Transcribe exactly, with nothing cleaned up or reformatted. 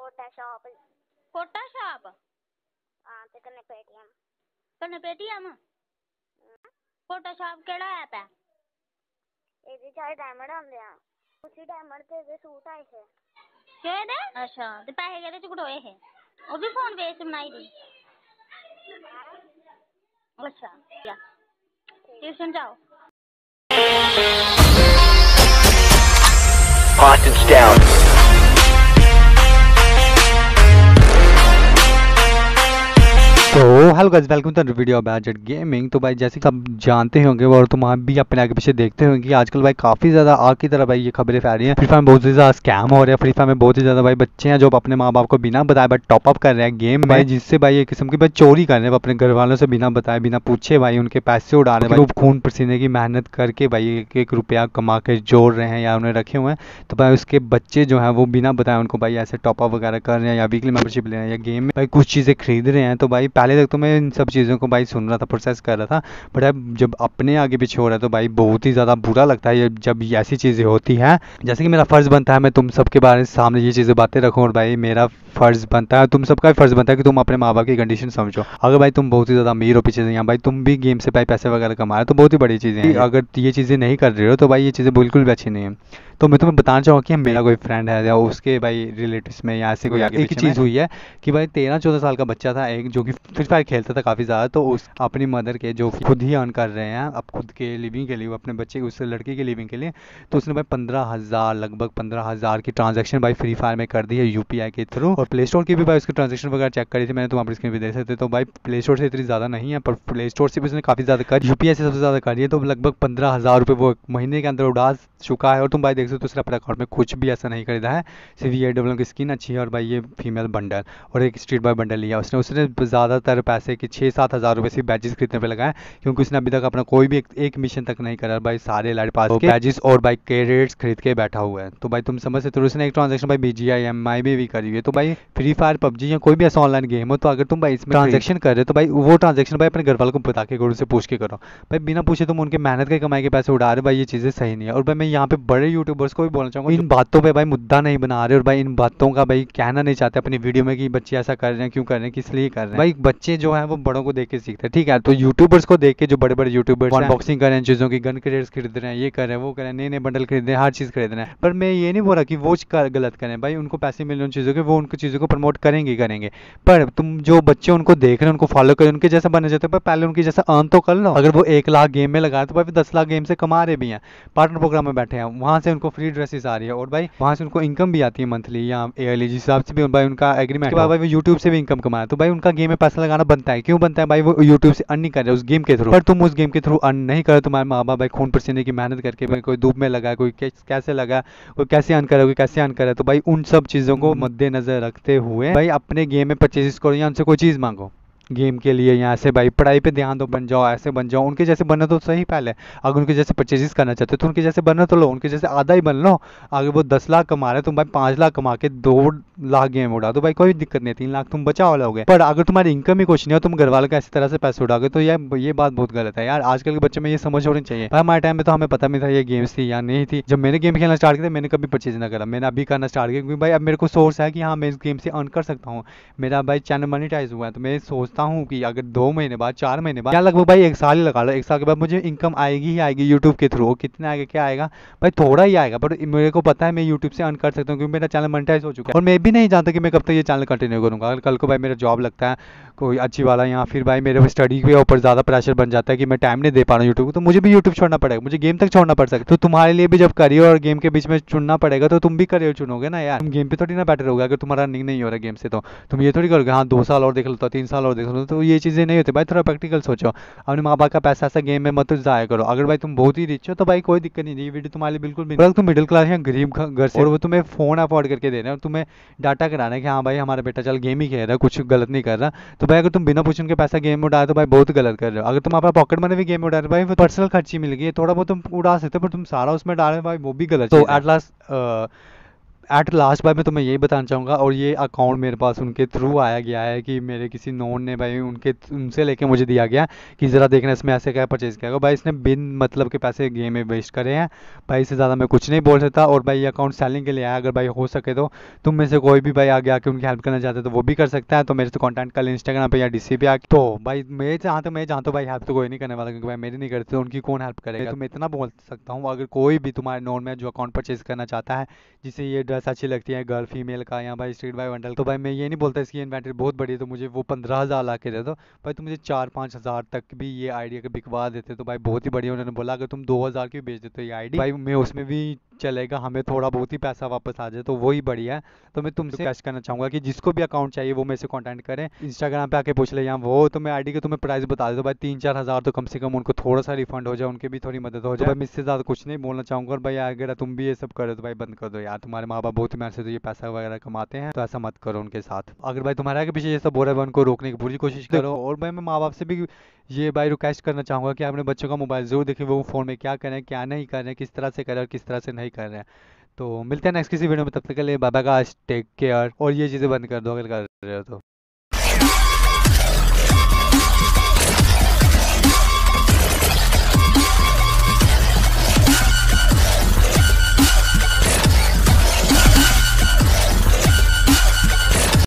Photoshop Photoshop हां ते कन्नै पेटीएम कन्नै पेटीएम फोटोशॉप केड़ा ऐप है ਇਹਦੇ ਚਾਹੇ ਡਾਇਮੰਡ ਆਉਂਦੇ ਆ ਉਸੇ ਡਾਇਮੰਡ ਤੇ ਦੇ ਸੂਟ ਆਏ थे केड़े अच्छा ते पैसे केड़े च कटोए हे ओ भी फोन पे च बनाई दी अच्छा ट्यूशन जाओ Hostiles down. तो hello guys, welcome to video budget gaming. तो भाई जैसे कि आप जानते होंगे और तुम आप भी अपने आगे पीछे देखते होंगे कि आजकल भाई काफ़ी ज़्यादा आग की तरह भाई ये खबरें फैल रही हैं। फ्री फायर में बहुत ही ज़्यादा स्कैम हो रहा है। फ्री फायर में बहुत ही ज़्यादा भाई बच्चे हैं जो अपने माँ बाप को बिना बताए भाई टॉपअप कर रहे हैं गेम भाई, जिससे भाई एक किस्म की भाई चोरी कर रहे हैं अपने घर वालों से बिना बताए बिना पूछे भाई उनके पैसे उड़ा रहे हैं भाई। खून पसीने की मेहनत करके भाई एक एक रुपया कमा के जोड़ रहे हैं या उन्हें रखे हुए हैं, तो भाई उसके बच्चे जो हैं वो बिना बताए उनको भाई ऐसे टॉपअप वगैरह कर रहे हैं या वीकली मेंबरशिप ले रहे हैं या गेम में भाई कुछ चीज़ें खरीद रहे हैं। तो भाई पहले तक तो मैं इन सब चीज़ों को भाई सुन रहा था, प्रोसेस कर रहा था, बट अब जब अपने आगे पीछे हो रहा है तो भाई बहुत ही ज़्यादा बुरा लगता है जब ऐसी चीज़ें होती हैं। जैसे कि मेरा फ़र्ज़ बनता है मैं तुम सबके बारे में सामने ये चीज़ें बातें रखूँ, और भाई मेरा फ़र्ज़ बनता है, तुम सबका भी फ़र्ज़ बनता है कि तुम अपने माँ बाप की कंडीशन समझो। अगर भाई तुम बहुत ही ज़्यादा अमीर हो पीछे से, या भाई तुम भी गेम से भाई पैसे वगैरह कमा रहे हो तो बहुत ही बड़ी चीज़ें हैं। अगर ये चीज़ें नहीं कर रहे हो तो भाई ये चीज़ें बिल्कुल भी अच्छी नहीं है। तो मैं तुम्हें बताना चाहूँगा कि मेरा कोई फ्रेंड है या उसके भाई रिलेटिव्स में या ऐसे कोई आगे एक ही चीज़ हुई है कि भाई तेरह चौदह साल का बच्चा था एक, जो कि फ्री फायर खेलता था काफ़ी ज़्यादा। तो उस अपनी मदर के जो खुद ही अर्न कर रहे हैं अब खुद के लिविंग के लिए, अपने बच्चे उस लड़के के लिविंग के लिए, तो उसने भाई पंद्रह हज़ार लगभग पंद्रह हज़ार की ट्रांजेक्शन भाई फ्री फायर में कर दी है यूपीआई के थ्रू। और प्ले स्टोर की भी भाई उसकी ट्रांजेक्शन वगैरह चेक करी थी मैंने, तो वहाँ पर स्क्रीन पे देख सकते। तो भाई प्ले स्टोर से इतनी ज़्यादा नहीं है पर प्ले स्टोर से भी उसने काफ़ी ज़्यादा कर, यूपीआई से सबसे ज़्यादा करी है। तो लगभग पंद्रह हज़ार रुपये वो महीने के अंदर उड़ा चुका है। और तुम भाई देख सकते हो उसने अपने अकाउंट में कुछ भी ऐसा नहीं खरीदा है, सिर्फ ये डब्ल्यू की स्किन अच्छी है और भाई ये फीमेल बंडल और एक स्ट्रीट बॉय बंडल लिया उसने। उसने ज़्यादातर पैसे के छः सात हज़ार रुपये सिर्फ बैजेस खरीदने पे लगाए, क्योंकि उसने अभी तक अपना कोई भी एक, एक मिशन तक नहीं करा भाई। सारे लाइट पास के बैजेस और भाई कैरेट्स खरीद के बैठा हुआ है। तो भाई तुम समझ सकते हो उसने एक ट्रांजेक्शन भाई बीजीआई एमआई में भी करी हुई है। तो भाई फ्री फायर पबजी या कोई भी ऐसा ऑनलाइन गेम हो तो अगर तुम भाई इसमें ट्रांजेक्शन कर रहे हो तो भाई वो ट्रांजेक्शन भाई अपने घर वालों को बता के करो, उनसे पूछ के करो भाई। बिना पूछे तुम उनके मेहनत के कमाई के पैसे उड़ा रहे भाई, ये चीज़ें सही नहीं है। और भाई मैं यहाँ पे बड़े यूट्यूबर्स को भी बोलना चाहूँगा इन बातों पे भाई मुद्दा नहीं बना रहे और भाई इन बातों का भाई कहना नहीं चाहते अपनी वीडियो में कि बच्चे ऐसा कर रहे हैं, क्यों कर रहे हैं, किस लिए कर रहे हैं। भाई बच्चे जो है वो बड़ों को देख के सीखते हैं, ठीक है। तो यूट्यूबर्स को देख के जो बड़े बड़े यूट्यूबर्स अनबॉक्सिंग कर रहे हैं चीज़ों की, गन क्रेट्स खरीद रहे हैं, ये कर रहे हैं वो कर रहे हैं, नए नए बंडल खरीद रहे हैं, हर चीज़ खरीद रहे हैं। पर मैं ये नहीं बोल रहा कि वो गलत करें भाई, उनको पैसे मिल रहे उन चीज़ों के, वो उनको चीज़ों को प्रमोट करेंगे करेंगे पर तुम जो बच्चे उनको देख रहे हैं उनको फॉलो करें, उनके जैसा बनना चाहते हैं पहले उनकी जैसा अर्न तो कर लो। अगर वो एक लाख गेम में लगा रहे तो भाई दस लाख गेम से कमा रहे भी हैं, पार्टनर प्रोग्राम में बैठे हैं, वहाँ से उनको फ्री ड्रेसेस आ रही है और भाई वहाँ से उनको इनकम भी आती है मंथली या ईयरली, जिस हिसाब से भी भाई उनका एग्रीमेंट के बाद भाई वो यूट्यूब से भी इनकम कमाया। तो भाई उनका गेम में पैसा लगाना बनता है, क्यों बनता है भाई, वो यूट्यूब से अर्न नहीं कर रहे उस गेम के थ्रू। पर तुम उस गेम के थ्रू अर्न नहीं कर, तुम्हारे माँ बाप भाई खून पसीने की मेहनत करके भाई कोई धूप में लगा, कोई कैसे लगा, कोई कैसे अर्न करे, कोई कैसे अर्न करे। तो भाई उन सब चीज़ों को मद्देनजर रखते हुए भाई अपने गेम में परचेज करो या उनसे कोई चीज़ मांगो गेम के लिए, यहाँ से भाई पढ़ाई पे ध्यान दो, बन जाओ ऐसे बन जाओ, उनके जैसे बनना तो सही पहले। अगर उनके जैसे परचेजेस करना चाहते हो तो उनके जैसे बनना तो लो, उनके जैसे आधा ही बन लो। अगर वो दस लाख कमा रहे तुम भाई पाँच लाख कमा के दो लाख गेम उड़ा तो भाई कोई दिक्कत नहीं, तीन लाख तुम बचा लोगे। पर अगर तुम्हारी इनकम ही कुछ नहीं हो, तुम घर वालों का इस तरह से पैसे उड़ाओगे तो यार ये बात बहुत गलत है यार। आजकल के बच्चे में ये समझ होनी चाहिए। भाई हमारे टाइम में तो हमें पता नहीं था ये गेम्स थी या नहीं थी। जब मैंने गेम खेलना स्टार्ट किया मैंने कभी परचेज ना करा, मैंने अभी करना स्टार्ट किया क्योंकि भाई अब मेरे को सोर्स है कि हाँ मैं इस गेम से अर्न कर सकता हूँ, मेरा भाई चैनल मोनेटाइज हुआ है। तो मैं सोचता हूँ कि अगर दो महीने बाद चार महीने बाद या लगभग भाई एक साल ही लगा लो, एक साल के बाद मुझे इनकम आएगी ही आएगी यूट्यूब के थ्रू। कितना आएगा क्या आएगा भाई, थोड़ा ही आएगा, पर मेरे को पता है मैं यूट्यूब से अर्न कर सकता हूँ क्योंकि मेरा चैनल मोनेटाइज हो चुका है। और मैं भी नहीं जानता कि मैं कब तक ये चैनल कंटिन्यू करूँगा। अगर कल को भाई मेरा जॉब लगता है कोई अच्छी वाला, या फिर भाई मेरे स्टडी के ऊपर ज़्यादा प्रेशर बन जाता है कि मैं टाइम नहीं दे पा रहा हूँ यूट्यूब को, तो मुझे भी यूट्यूब छोड़ना पड़ेगा, मुझे गेम तक छोड़ना पड़ सकता है। तो तुम्हारे लिए भी जब करियर और गेम के बीच में चुनना पड़ेगा तो तुम भी करियर चुनोगे ना यार, तुम गेम पे थोड़ी ना बैठे रहोगे। अगर तुम्हारा रनिंग नहीं हो रहा गेम से तो तुम ये थोड़ी करोगे हाँ दो साल और देख लो, तीन साल और देख लो, तो ये चीज़ें नहीं होती भाई। थोड़ा प्रैक्टिकल सोचो, अपने माँ बाप का पैसा ऐसा गेम में मत जाया करो। अगर भाई तुम बहुत ही रिच हो तो भाई कोई दिक्कत नहीं, ये वीडियो तुम्हारे लिए बिल्कुल भी। तुम मिडिल क्लास या गरीब घर से और वो तुम्हें फोन अफोर्ड करके दे रहे हैं और तुम्हें डाटा कराना है कि हाँ भाई हमारा बेटा चल गेम ही खेल रहा है, कुछ गलत नहीं कर रहा, तो भाई अगर तुम बिना पूछे उनके पैसा गेम में उड़ा तो भाई बहुत गलत कर रहे हो। अगर तुम अपना पॉकेट मनी भी गेम में उड़ा रहे हो भाई वो पर्सनल खर्ची मिल गई है, थोड़ा बहुत तुम उड़ा सकते हो, पर तुम सारा उसमें डाल रहे हो भाई वो भी गलत। तो एट लास्ट एट लास्ट भाई मैं तुम्हें यही बताना चाहूँगा, और ये अकाउंट मेरे पास उनके थ्रू आया गया है कि मेरे किसी नोन ने भाई उनके उनसे लेके मुझे दिया गया कि ज़रा देखना इसमें ऐसे क्या परचेज़ किया। भाई इसने बिन मतलब के पैसे गेम में वेस्ट करे हैं भाई, इससे ज़्यादा मैं कुछ नहीं बोल सकता। और भाई ये अकाउंट सेलिंग के लिए आया, अगर भाई हो सके तो तुम में से कोई भी भाई आगे आके उनकी हेल्प करना चाहते तो वो भी कर सकता है। तो मेरे से कॉन्टैक्ट कर ले इंस्टाग्राम पे या डीसी पे आके। तो भाई मैं जहाँ तो मैं जानता हूँ भाई हेल्प तो कोई नहीं करने वाला, क्योंकि भाई मेरी नहीं करती तो उनकी कौन हेल्प करेगा। तो मैं इतना बोल सकता हूँ, अगर कोई भी तुम्हारे नोन में जो अकाउंट परचेज करना चाहता है, जिसे ये ड्रेस अच्छी लगती है गर्ल फीमेल का या भाई स्ट्रीट बाय बंडल, तो भाई मैं ये नहीं बोलता इसकी इन्वेंटरी बहुत बड़ी है तो मुझे वो पंद्रह हज़ार ला के दे दो भाई, तुम मुझे चार पाँच हज़ार तक भी ये आइडिया के बिकवा देते तो भाई बहुत ही बढ़िया। उन्होंने बोला अगर तुम दो हज़ार की भी बेच देते हो ये आईडी भाई, मैं उसमें भी चलेगा, हमें थोड़ा बहुत ही पैसा वापस आ जाए तो वही बढ़िया है। तो मैं तुमसे रिक्वेस्ट करना चाहूंगा कि जिसको भी अकाउंट चाहिए वो मेरे से कांटेक्ट करें, इंस्टाग्राम पे आके पूछ ले, या वो तो मैं आईडी के तुम्हें प्राइस बता दे, तो भाई तीन चार हज़ार तो कम से कम उनको थोड़ा सा रिफंड हो जाए, उनकी भी थोड़ी मदद हो जाए। तो भाई मैं इससे ज़्यादा कुछ नहीं बोलना चाहूँगा। और भाई अगर तुम भी ये सब करो तो भाई बंद कर दो यार, तुम्हारे माँ बाप बहुत ही मेहनत से तो ये पैसा वगैरह कमाते हैं, तो ऐसा मत करो उनके साथ। अगर भाई तुम्हारे आगे पीछे ये सब हो रहा है उनको रोकने की पूरी कोशिश करो। और भाई मैं माँ बाप से भी ये भाई रिक्वेस्ट करना चाहूँगा कि अपने बच्चों का मोबाइल जरूर देखें, वो फ़ोन में क्या करें क्या नहीं कर रहे हैं, किस तरह से करें और किस तरह से नहीं कर रहे हैं। तो मिलते हैं नेक्स्ट किसी वीडियो में, तब तक के लिए bye bye guys, take care. और ये चीज़ें बंद कर दो अगर कर रहे हो तो।